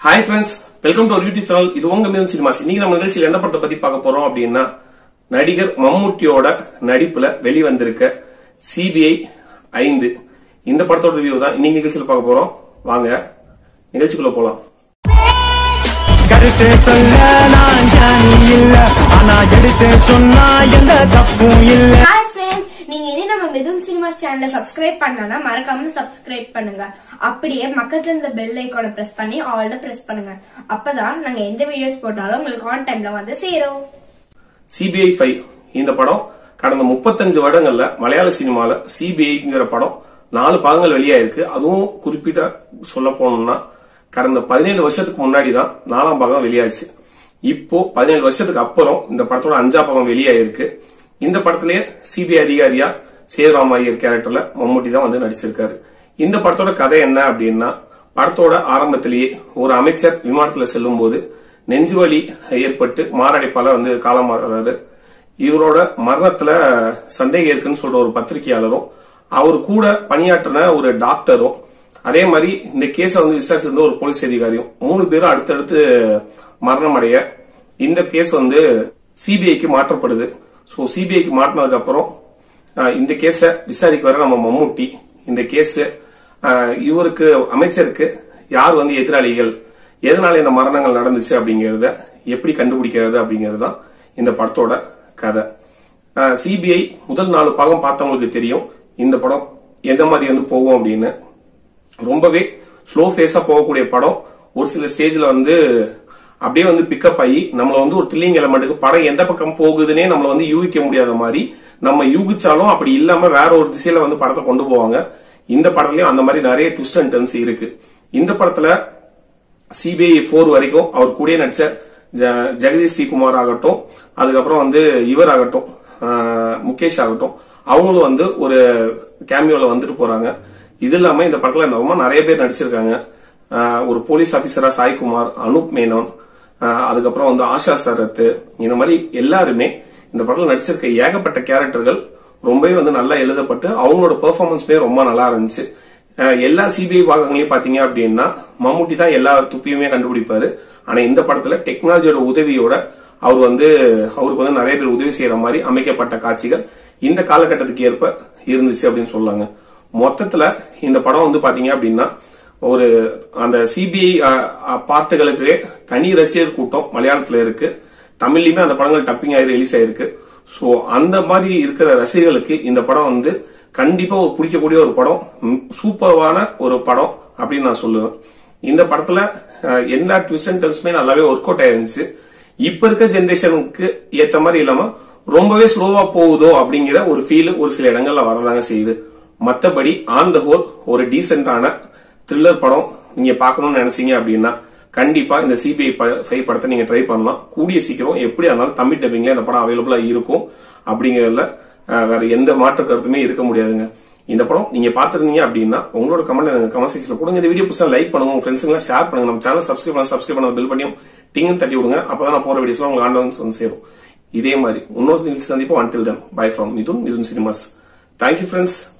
Hi friends, welcome to our YouTube channel. இது உங்க Mithun cinemas. இன்னைக்கு நம்ம நிகழ்ச்சியில எந்த படத்தை பத்தி பார்க்க போறோம் அப்படின்னா நடிகர் மம்முட்டியோட நடிப்புல வெளிவந்திருக்க CBI 5 இந்த படத்தோட ரிவ்யூ தான் இன்னைக்கு நிகழ்ச்சியில பார்க்க போறோம். வாங்க நிகழ்ச்சிக்குள்ள போலாம். கருத்து சொல்ல நான் ஞானி இல்ல, ஆனா எடுத்து சொன்னா எந்த தப்பும் இல்ல. Hi friends, நீங்க இனி நம்ம மிதுன் சினிமாஸ் சேனலை சப்ஸ்கிரைப் பண்ணலனா மறக்காம சப்ஸ்கிரைப் பண்ணுங்க. அப்படியே பக்கத்துல இருந்த பெல் ஐகானை பிரஸ் பண்ணி ஆல் த பிரஸ் பண்ணுங்க. அப்பதான் நாங்க எந்த வீடியோஸ் போட்டாலும் உங்களுக்கு ஆன் டைம்ல வந்து சேரும். CBI 5 இந்த படம் கடந்த 35 வருடங்கள்ல மலையாள சினிமால CBIங்கிற படம் 4 பாகங்கள் வெளியாயிருக்கு. அதுவும் குறிப்பிட்ட சொல்ல போனோம்னா கடந்த 17 வருஷத்துக்கு முன்னாடி தான் 4ஆம் பாகம் வெளியாச்சு. இப்போ 17 வருஷத்துக்கு அப்புறம் இந்த படத்தோட 5ஆம் பாகம் வெளியாயிருக்கு. இந்த படத்திலேயே CBI அதிகாரியா சேதுராம் ஐயர் கேரக்டர்ல மம்முட்டி தான் வந்து நடிச்சிருக்காரு. இந்த படத்தோட கதை என்ன அப்படின்னா, படத்தோட ஆரம்பத்திலேயே ஒரு அமைச்சர் விமானத்துல செல்லும் போது நெஞ்சுவலி ஏற்பட்டு மாரடைப்பால வந்து காலமாறாரு. இவரோட மரணத்துல சந்தேகம் இருக்குன்னு சொல்ற ஒரு பத்திரிகையாளரும் அவரு கூட பணியாற்றின ஒரு டாக்டரும் அதே மாதிரி இந்த கேஸ வந்து விசாரிச்சிருந்த ஒரு போலீஸ் அதிகாரியும் 3 பேரும் அடுத்தடுத்து மரணம் அடைய இந்த கேஸ் வந்து CBIக்கு மாற்றப்படுது. சோ CBIக்கு மாற்றினதுக்கு அப்புறம் இந்த கேஸ விசாரிக்க வர நம்ம மம்முட்டி இந்த கேஸ் இவருக்கு அமைச்சருக்கு யார் வந்து எதிராளிகள், எதனால இந்த மரணங்கள் நடந்துச்சு அப்படிங்கறத எப்படி கண்டுபிடிக்கிறது அப்படிங்கிறது தான் இந்த படத்தோட கதை. CBI முதல் 4 பாகம் பார்த்தவங்களுக்கு தெரியும் இந்த படம் எந்த மாதிரி வந்து போகும் அப்படின்னு. ரொம்பவே ஸ்லோ ஃபேஸா போகக்கூடிய படம். ஒரு சில ஸ்டேஜ்ல வந்து அப்படியே வந்து பிக்கப் ஆகி நம்மள வந்து ஒரு த்ரில்லிங் எலமெண்ட்டுக்கு படம் எந்த பக்கம் போகுதுன்னே நம்மள வந்து யூகிக்க முடியாத மாதிரி, நம்ம யூகிச்சாலும் அப்படி இல்லாம வேற ஒரு திசையில வந்து படத்தை கொண்டு போவாங்க. இந்த படத்துலயும் அந்த மாதிரி நிறைய ட்விஸ்ட் அண்ட் டர்ன்ஸ் இருக்கு. இந்த படத்துல CBI 4 வரைக்கும் அவர் கூட நடிச்ச ஜெகதீஷ் ஸ்ரீகுமார் ஆகட்டும், அதுக்கப்புறம் வந்து இவர் ஆகட்டும், முகேஷ் ஆகட்டும், அவங்களும் வந்து ஒரு கேமியோல வந்துட்டு போறாங்க. இது இல்லாம இந்த படத்துல ரொம்ப நிறைய பேர் நடிச்சிருக்காங்க. ஒரு போலீஸ் ஆபீசரா சாய்குமார், அனூப் மேனன், அதுக்கப்புறம் வந்து ஆஷா சரத், இந்த மாதிரி எல்லாருமே இந்த படத்துல நடிச்சிருக்க ஏகப்பட்ட கேரக்டர்கள் ரொம்பவே வந்து நல்லா எழுதப்பட்டு அவங்களோட பெர்ஃபார்மன்ஸ்மே ரொம்ப நல்லா இருந்துச்சு. எல்லா CBI பாகங்களையும் பாத்தீங்க அப்படின்னா மம்முட்டி தான் எல்லா துப்பியுமே கண்டுபிடிப்பாரு. ஆனா இந்த படத்துல டெக்னாலஜியோட உதவியோட அவருக்கு வந்து நிறைய பேர் உதவி செய்யற மாதிரி அமைக்கப்பட்ட காட்சிகள் இந்த காலகட்டத்துக்கு ஏற்ப இருந்துச்சு அப்படின்னு சொல்லாங்க. மொத்தத்துல இந்த படம் வந்து பாத்தீங்க அப்படின்னா ஒரு அந்த CBI பாட்டுகளுக்கு தனி ரசிகர் கூட்டம் மலையாளத்துல இருக்கு. தமிழ்லயுமே அந்த படங்கள் டப்பிங் ஆகி ரிலீஸ் ஆயிருக்கு. சோ அந்த மாதிரி இருக்கிற ரசிகர்களுக்கு இந்த படம் வந்து கண்டிப்பா ஒரு பிடிக்கக்கூடிய ஒரு படம், சூப்பர்வான ஒரு படம் அப்படின்னு நான் சொல்லுவேன். இந்த படத்துல எல்லா ட்விஸ்ட் அண்ட் டர்ன்ஸுமே நல்லாவே ஒர்க் அவுட் ஆயிருந்துச்சு. இப்ப இருக்க ஜெனரேஷனுக்கு ஏத்த மாதிரி இல்லாம ரொம்பவே ஸ்லோவா போகுதோ அப்படிங்கிற ஒரு ஃபீல் ஒரு சில இடங்கள்ல வரதாங்க செய்யுது. மத்தபடி ஆன் த ஹோல் ஒரு டீசென்டான த்ரில்லர் படம் நீங்க பாக்கணும்னு நினைச்சீங்க அப்படின்னா கண்டிப்பா இந்த CBI 5 படத்தை நீங்க ட்ரை பண்ணலாம். கூடிய சீக்கிரம் எப்படி இருந்தாலும் தமிழ் டப்பிங்ல இந்த படம் அவைலபிளா இருக்கும் அப்படிங்கறதுல வேற எந்த மாற்று கருத்துமே இருக்க முடியாதுங்க. இந்த படம் நீங்க பாத்துருந்தீங்க அப்படின்னா உங்களோட கமெண்ட் செக்ஷன்ல கொடுங்க. இந்த வீடியோ புதுசா லைக் பண்ணுங்க, உங்க ஃப்ரெண்ட்ஸ்க்கு ஷேர் பண்ணுங்க. நம்ம சேனல் சப்ஸ்கிரைப் பண்ண பெல் பண்ணியும் டிங்கும் தட்டி விடுங்க. அப்பதான் நான் போற வீடியோஸ்லாம் உங்களுக்கு ஆண்டவன்ஸ் வந்து சேரும். இதே மாதிரி இன்னொரு சந்திப்போம். until then bye from Mithun Cinemas. Thank you friends.